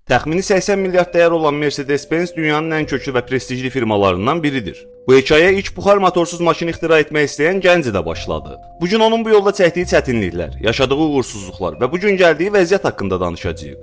Təxmini 80 milyard dəyər olan Mercedes-Benz dünyanın ən köklü və prestijli firmalarından biridir. Bu hekayə ilk buxar motorsuz maşın ixtira etmək istəyən gənc ilə başladı. Bu gün onun bu yolda çəkdiyi çətinliklər, yaşadığı uğursuzluqlar və bu gün gəldiyi vəziyyət haqqında danışacağıq.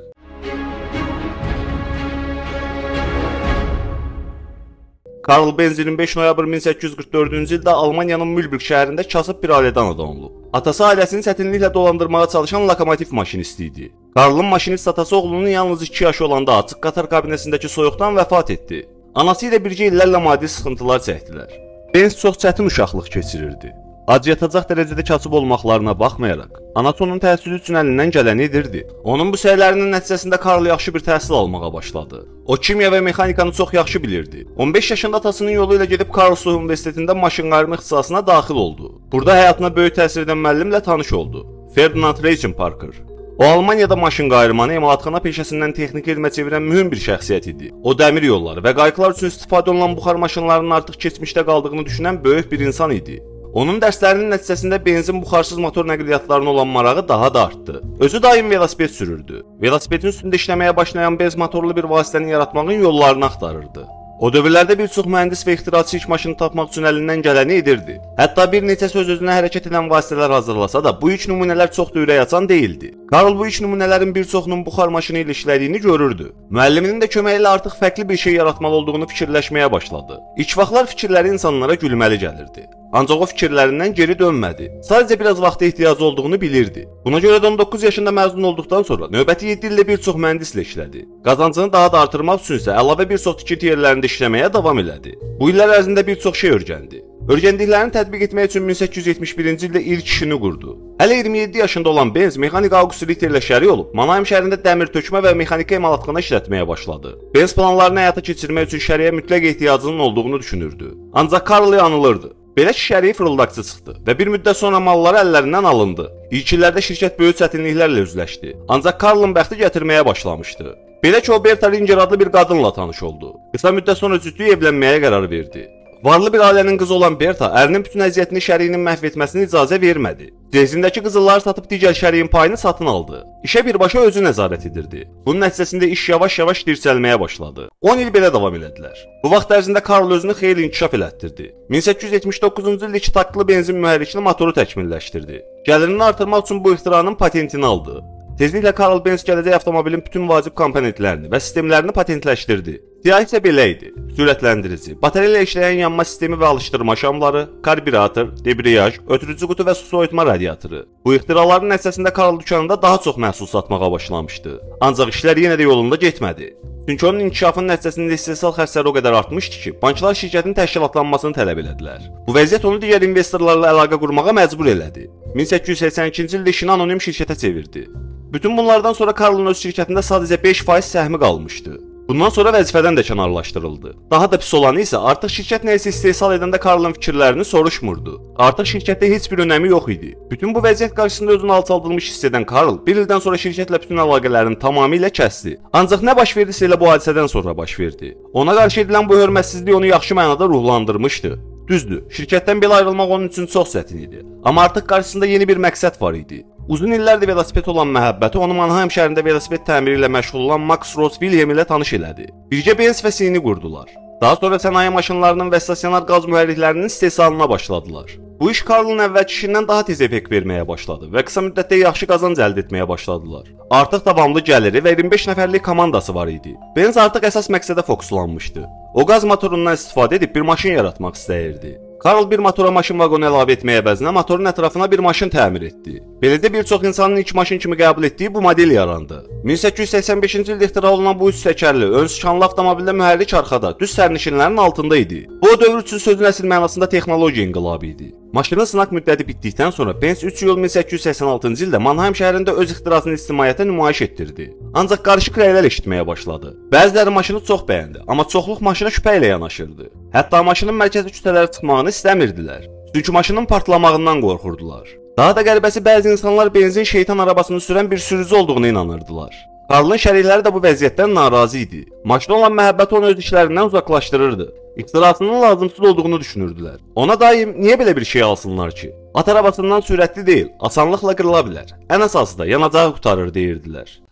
Karl Benz 25 noyabr 1844-cü ildə Almaniyanın Mülbürg şəhərində kasıb bir ailədən anadan olub. Atası ailəsini çətinliklə dolandırmağa çalışan lokomotiv maşinisti idi. Karl'ın maşinist atası oğlunun yalnız 2 yaşı olanda açıq qatar kabinəsindəki soyuqdan vəfat etdi. Anası ilə bircə illərlə maddi sıxıntılar çəkdilər. Benz çox çətin uşaqlıq keçirirdi. Acıyatacaq dərəcədə kasıb olmaqlarına baxmayaraq, anası onun təhsili üçün əlindən gələni edirdi. Onun bu səylərinin nəticəsində Karl yaxşı bir təhsil almağa başladı. O kimya və mexanikanı çox yaxşı bilirdi. 15 yaşında atasının yolu ilə gedib Karlsruhe Universitetində maşınqayırma ixtisasına daxil oldu. Burada həyatına böyük təsir edən müəllimlə tanış oldu. Ferdinand Reichenparker. O Almaniyada maşınqayırmanı emalatxana peşəsindən texniki elmə çevirən mühüm bir şəxsiyyət idi. O dəmir yolları və qayıqlar üçün istifadə olunan buxar maşınlarının artıq keçmişdə qaldığını düşünən böyük bir insan idi. Onun dərslərinin nəticəsində benzin buxarsız motor nəqliyyatlarına olan marağı daha da artdı. Özü daim velosiped sürürdü. Velosipedin üstündə işləməyə başlayan benz motorlu bir vasitəni yaratmağın yollarını axtarırdı. O dövrlərdə bir çox mühəndis və ixtiraçı ilk maşını tapmaq üçün əlindən gələni edirdi. Hətta bir neçə söz özünə hərəkət edən vasitələr hazırlasa da, bu ilk nümunələr çox da ürək açan deyildi. Karl bu ilk nümunələrin bir çoxunun buxar maşını ilə işlədiyini görürdü. Müəlliminin də köməyi ilə artıq fərqli bir şey yaratmalı olduğunu fikirləşməyə başladı. İlk vaxtlar fikirləri insanlara gülməli gəlirdi. Ancaq o fikirlərindən geri dönmədi. Sadəcə biraz vaxta ehtiyacı olduğunu bilirdi. Buna görə də 19 yaşında məzun olduqdan sonra növbəti 7 ildə bir çox mühəndislə işlədi. Qazancını daha da artırmaq üçün isə əlavə bir çox tikinti yerlərində işləməyə davam elədi. Bu illər ərzində bir çox şey öyrəndi. Öyrəndiklərini tətbiq etmək üçün 1871-ci ildə ilk işini qurdu. Hələ 27 yaşında olan Benz mexanik August Ritter ilə şərik olub, Mannheim şəhərində dəmir tökmə və mexaniki emalatxana işlətməyə başladı. Benz planlarını həyata keçirmək üçün şəriyə mütləq ehtiyacının olduğunu düşünürdü. Ancaq Karl yanılırdı. Belə ki, şəriyi fırıldaqçı çıxdı və bir müddət sonra malları əllərindən alındı. İlk illərdə şirkət böyük çətinliklərlə üzləşdi. Ancaq Karlın bəxti gətirməyə başlamışdı. Belə ki, o Berta Ringer adlı bir qadınla tanış oldu. Qısa müddət sonra cütlük evlənməyə qərar verdi. Varlı bir ailənin qızı olan Berta ərinin bütün əziyyətini şəriyinin məhv etməsinə icazə vermədi. Cezindəki qızılları satıb digər şəriyin payını satın aldı. İşə birbaşa özü nəzarət edirdi. Bunun nəticəsində iş yavaş-yavaş dirçəlməyə başladı. 10 il belə davam elədilər. Bu vaxt ərzində Karl özünü xeyli inkişaf elətdirdi. 1879-cu ildə 2 taktlı benzin mühərrikli motoru təkmilləşdirdi. Gəlirini artırmaq üçün bu ixtiranın patentini aldı. Tezliklə Karl Benz gələcək avtomobilin bütün vacib komponentlərini və sistemlərini patentləşdirdi. Siyahı isə belə idi: sürətləndirici, batereya ilə işləyən yanma sistemi və alışdırma şamları, karbürator, debriyaj, ötürücü qutu və su soyutma radiatoru. Bu ixtiraların nəticəsində Karl dükanında daha çox məhsul satmağa başlamışdı. Ancaq işlər yenə də yolunda getmədi. Çünki onun inkişafının nəticəsində istehsal xərcləri o qədər artmışdı ki, banklar şirkətin təşkilatlanmasını tələb elədilər. Bu vəziyyət onu digər investorlarla əlaqə qurmağa məcbur elədi. 1882-ci ildə işini anonim şirkətə çevirdi. Bütün bunlardan sonra Karlın öz şirkətində sadəcə 5% səhmi qalmışdı. Bundan sonra vəzifədən də kənarlaşdırıldı. Daha da pis olanı isə artıq şirkət nə isə istehsal edəndə Karlın fikirlərini soruşmurdu. Artıq şirkətdə heç bir önəmi yox idi. Bütün bu vəziyyət qarşısında özünü alçaldılmış hiss edən Karl bir ildən sonra şirkətlə bütün əlaqələrini tamamilə kəsdi. Ancaq nə baş verdisə elə bu hadisədən sonra baş verdi. Ona qarşı edilən bu hörmətsizlik onu yaxşı mənada ruhlandırmışdı. Düzdür, şirkətdən belə ayrılmaq onun üçün çox çətin idi. Amma artıq qarşısında yeni bir məqsəd var idi. Uzun illərdir velosiped olan məhəbbəti onu Mannheim şəhərində velosiped təmiri ilə məşğul olan Max Ross William ilə tanış elədi. Birgə Benz və Sini qurdular. Daha sonra sənaye maşınlarının və stasionar qaz mühərriklərinin istehsalına başladılar. Bu iş Karlın əvvəlki işindən daha tez effekt verməyə başladı və qısa müddətdə yaxşı qazanc əldə etməyə başladılar. Artıq davamlı gəliri və 25 nəfərlik komandası var idi. Benz artıq əsas məqsədə fokuslanmışdı. O qaz motorundan istifadə edib bir maşın yaratmaq istəyirdi. Karl bir motora maşın vaqonu əlavə etməyə əvəzinə motorun ətrafına bir maşın təmir etdi. Belədə bir çox insanın ilk maşın kimi qəbul etdiyi bu model yarandı. 1885-ci ildə ixtira olunan bu 3 təkərli, ön sıçanlı avtomobildə mühərrik arxada, düz sərnişinlərin altında idi. Bu o dövr üçün sözün əsl mənasında texnologiya inqilabı idi. Maşının sınaq müddəti bitdikdən sonra Benz 3 iyul 1886-cı ildə Mannheim şəhərində öz ixtirasını ictimaiyyətə nümayiş etdirdi. Ancaq qarışıq rəylər eşitməyə başladı. Bəziləri maşını çox bəyəndi, amma çoxluq maşına şübhə ilə yanaşırdı. Hətta maşının mərkəzi küçələrə çıxmağını istəmirdilər. Çünki maşının partlamağından qorxurdular. Daha da qəribəsi bəzi insanlar benzin şeytan arabasını sürən bir sürücü olduğunu inanırdılar. Karlın şərikləri də bu vəziyyətdən narazı idi. Maşına olan məhəbbəti onu öz işlərindən uzaqlaşdırırdı. İxtirasının lazımsız olduğunu düşünürdülər. Ona daim niyə belə bir şey alsınlar ki? At arabasından sürətli deyil, asanlıqla qırıla bilər. Ən əsası da yanacağı qurtarır deyirdilər.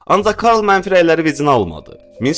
Ancaq Karl mənfi rəyləri vecinə almadı.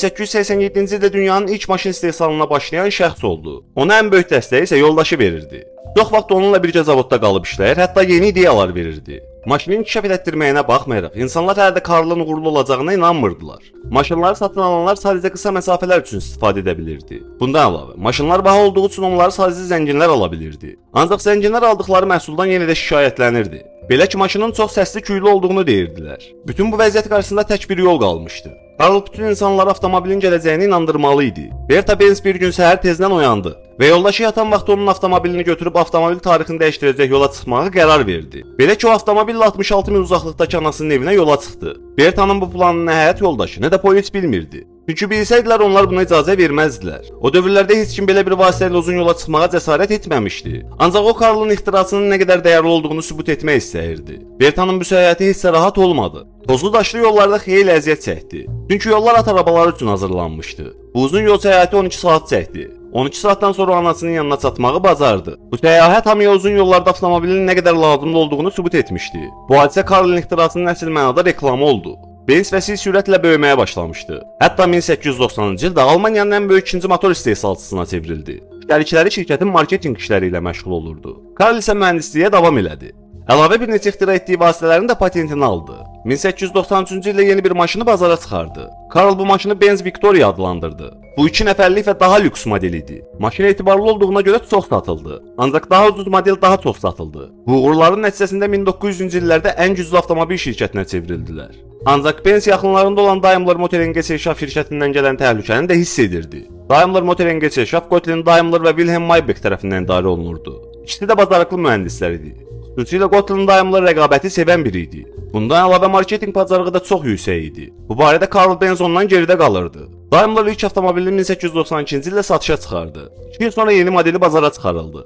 1887-ci ildə dünyanın ilk maşın istehsalına başlayan şəxs oldu. Ona ən böyük dəstəyi isə yoldaşı verirdi. Çox vaxt onunla birgə zavodda qalıb işləyir, hətta yeni ideyalar verirdi. Maşını inkişaf etdirməyinə baxmayaraq, insanlar hələ də Karlın uğurlu olacağına inanmırdılar. Maşınları satın alanlar sadəcə qısa məsafələr üçün istifadə edə bilirdi. Bundan əlavə, maşınlar baha olduğu üçün onları sadəcə zənginlər ala bilirdi. Ancaq zənginlər aldıqları məhsuldan yenə də şikayətlənirdi. Belə ki, maşının çox səsli küylü olduğunu deyirdilər. Bütün bu vəziyyət qarşısında tək bir yol qalmışdı. Karl bütün insanları avtomobilin gələcəyini inandırmalı idi. Bertha Benz bir gün səhər tezdən oyandı və yoldaşı yatan vaxt onun avtomobilini götürüb avtomobil tarixini dəyişdirəcək yola çıxmağa qərar verdi. Belə ki, o avtomobillə 66 mil uzaqlıqdakı anasının evinə yola çıxdı. Bertha'nın bu planını nə həyat yoldaşı, nə də polis bilmirdi. Çünki bilsəydilər onlar buna icazə verməzdilər. O dövrlərdə heç kim belə bir vasitə ilə uzun yola çıxmağa cəsarət etməmişdi. Ancaq o Karlın ixtirasının nə qədər dəyərli olduğunu sübut etmək istəyirdi. Bertha'nın bu səyahəti heç də rahat olmadı. Tozlu daşlı yollarda xeyli əziyyət çəkdi. Çünki yollar at arabaları üçün hazırlanmışdı. Bu uzun yol səyahəti 12 saat çəkdi. 12 saatdan sonra anasının yanına çatmağı bacardı. Bu səyahət hamıya uzun yollarda avtomobilin nə qədər lazımlı olduğunu sübut etmişdi. Bu hadisə Karlın ixtirasının əsl mənada reklamı oldu. Benz vəsiq sürətlə böyüməyə başlamışdı. Hətta 1890-cı ildə Almaniyanın ən böyük ikinci motor istehsalçısına çevrildi. Şərikləri şirkətin marketinq işləri ilə məşğul olurdu. Karl isə mühəndisliyə davam elədi. Əlavə bir neçə ixtira etdiyi vasitələrin də patentini aldı. 1893-cü ildə yeni bir maşını bazara çıxardı. Karl bu maşını Benz Victoria adlandırdı. Bu 2 nəfərlik və daha lüks model idi. Maşın etibarlı olduğuna görə çox satıldı. Ancaq daha ucuz model daha çox satıldı. Bu uğurların nəticəsində 1900-cü illərdə ən güclü avtomobil şirkətinə çevrildilər. Ancaq Benz yaxınlarında olan Daimler Motor Gesellschaft şirkətindən gələn təhlükəni də hiss edirdi. Daimler Motor Gesellschaft Gottlin Daimler və Wilhelm Maybach tərəfindən idarə olunurdu. İkisi də bacarıqlı mühəndislər idi. Xüsusilə Gottlin Daimler rəqabəti sevən biri idi. Bundan əlavə marketinq bacarığı da çox yüksək idi. Bu barədə Karl Benz ondan geridə qalırdı. Daimler ilk avtomobilini 1892-ci ildə satışa çıxardı. 2 il sonra yeni modeli bazara çıxarıldı.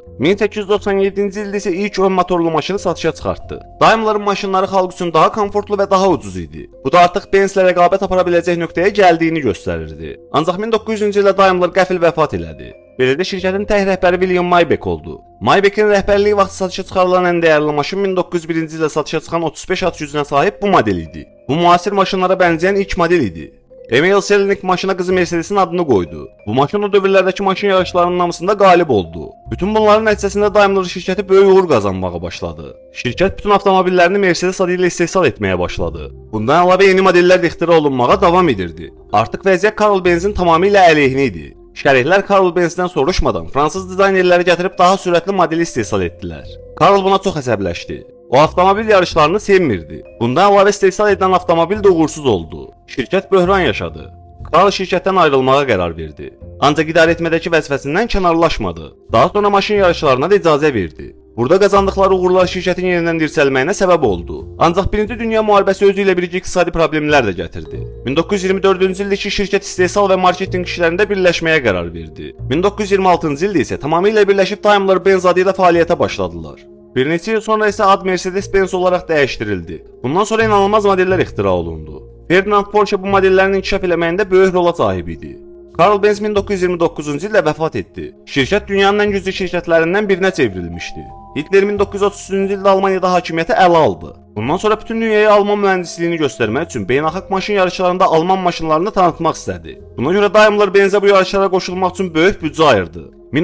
1897-ci ildə isə ilk ön motorlu maşını satışa çıxartdı. Daimler'ın maşınları xalq üçün daha komfortlu və daha ucuz idi. Bu da artıq Benzlə rəqabət apara biləcək nöqtəyə gəldiyini göstərirdi. Ancaq 1900-cü ildə Daimler qəfil vəfat elədi. Beləliklə şirkətin tək rəhbəri William Maybach oldu. Maybach'in rəhbərliyi vaxtı satışa çıxarılan ən dəyərli maşın 1901-ci ildə satışa çıxan 35 at gücünə sahib bu model idi. Bu müasir maşınlara bənzəyən ilk model idi. Emil Selnik maşına qızı Mercedes-in adını qoydu. Bu maşın o dövrlərdəki maşın yarışlarının hamısında qalib oldu. Bütün bunların nəticəsində Daimler şirkəti böyük uğur qazanmağa başladı. Şirkət bütün avtomobillərini Mercedes adı ilə istehsal etməyə başladı. Bundan əlavə yeni modellər ixtira olunmağa davam edirdi. Artıq vəziyyət Karl Benzin tamamilə əleyhinə idi. Şəriklər Karl Benzdən soruşmadan fransız dizaynerləri gətirib daha sürətli modeli istehsal etdilər. Karl buna çox əsəbləşdi. O avtomobil yarışlarını sevmirdi. Bundan əlavə istehsal edilən avtomobil də uğursuz oldu. Şirkət böhran yaşadı. Karl şirkətdən ayrılmağa qərar verdi. Ancaq idarə etmədəki vəzifəsindən kənarlaşmadı. Daha sonra maşın yarışlarına da icazə verdi. Burada qazandıqları uğurlar şirkətin yenidən dirçəlməyinə səbəb oldu. Ancaq 1-ci Dünya müharibəsi özü ilə birgə iqtisadi problemlər də gətirdi. 1924-cü ildə şirkət istehsal və marketinq işlərində birləşməyə qərar verdi. 1926-cı ildə isə tamamilə birləşib Daimler Benz adı ilə fəaliyyətə başladılar. Bir neçə il sonra isə ad Mercedes-Benz olaraq dəyişdirildi. Bundan sonra inanılmaz modellər ixtira olundu. Ferdinand Porsche bu modellərin inkişaf eləməyində böyük rola sahib idi. Karl Benz 1929-cu ildə vəfat etdi. Şirkət dünyanın ən güclü şirkətlərindən birinə çevrilmişdi. Hitler 1933-cü ildə Almaniyada hakimiyyəti ələ aldı. Bundan sonra bütün dünyaya Alman mühəndisliyini göstərmək üçün beynəlxalq maşın yarışlarında Alman maşınlarını tanıtmaq istədi. Buna görə Daimler Benzə bu yarışlara qoşulmaq üçün böyük büdcə ayırdı.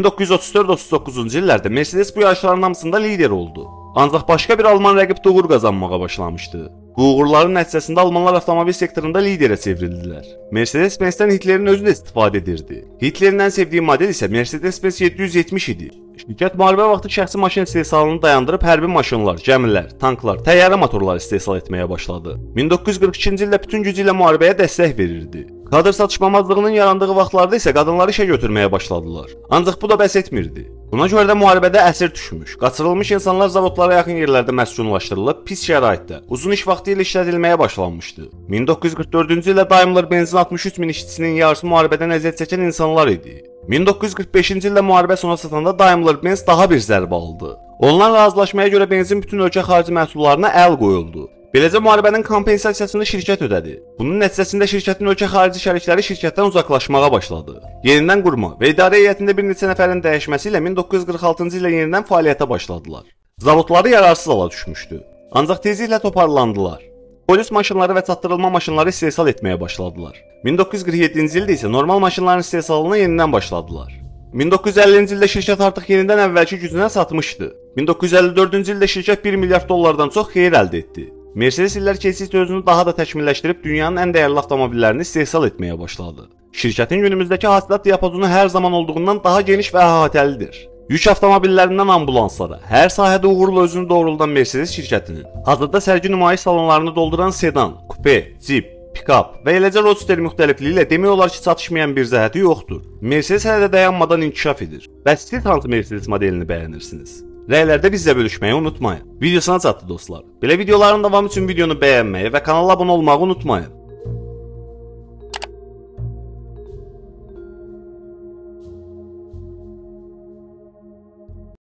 1934-39-cu illərdə Mercedes bu yarışların hamısında lider oldu. Ancaq başqa bir Alman rəqib də uğur qazanmağa başlamışdı. Bu uğurların nəticəsində Almanlar avtomobil sektorunda liderə çevrildilər. Mercedes-Benzdən Hitlerin özü də istifadə edirdi. Hitlerin ən sevdiyi model isə Mercedes-Benz 770 idi. Şirkət müharibə vaxtı şəxsi maşın istehsalını dayandırıb hərbi maşınlar, gəmilər, tanklar, təyyarə motorları istehsal etməyə başladı. 1942-ci ildə bütün gücü ilə müharibəyə dəstək verirdi. Kadr çatışmamazlığının yarandığı vaxtlarda isə qadınları işə götürməyə başladılar. Ancaq bu da bəs etmirdi. Buna görə də müharibədə əsir düşmüş, qaçırılmış insanlar zavodlara yaxın yerlərdə məskunlaşdırılıb, pis şəraitdə, uzun iş vaxtı ilə işlədilməyə başlanmışdı. 1944-cü ildə Daimler Benzin 63 min işçisinin yarısı müharibədən əziyyət çəkən insanlar idi. 1945-ci ildə müharibə sona çatanda Daimler Benz daha bir zərbə aldı. Onlarla razılaşmaya görə benzin bütün ölkə xarici məhsullarına əl qoyuldu. Beləcə müharibənin kompensasiyasını şirkət ödədi. Bunun nəticəsində şirkətin ölkə xarici şərikləri şirkətdən uzaqlaşmağa başladı. Yenidən qurma və idarə heyətində bir neçə nəfərin dəyişməsi ilə 1946-cı ildə yenidən fəaliyyətə başladılar. Zavodları yararsız hala düşmüşdü. Ancaq tezliklə toparlandılar. polis maşınları və çatdırılma maşınları istehsal etməyə başladılar. 1947-ci ildə isə normal maşınların istehsalına yenidən başladılar. 1950-ci ildə şirkət artıq yenidən əvvəlki gücünə satmışdı. 1954-cü ildə şirkət 1 milyard dollardan çox xeyir əldə etdi. Mercedes illər keçdikcə özünü daha da təkmilləşdirib dünyanın ən dəyərli avtomobillərini istehsal etməyə başladı. Şirkətin günümüzdəki hasilat diapazonu hər zaman olduğundan daha geniş və əhatəlidir. Yük avtomobillərindən ambulanslara, hər sahədə uğurla özünü doğruldan Mercedes şirkətinin hazırda sərgi nümayiş salonlarını dolduran sedan, kupe, cip, pikap və eləcə roadster müxtəlifliyi ilə demək olar ki, çatışmayan bir cəhəti yoxdur. Mercedes hələ də dayanmadan inkişaf edir. Bəs siz hansı Mercedes modelini bəyənirsiniz? Rəylərdə bizlə bölüşməyi unutmayın. Videosuna çatdı dostlar. Belə videoların davamı üçün videonu bəyənməyi və kanala abunə olmağı unutmayın.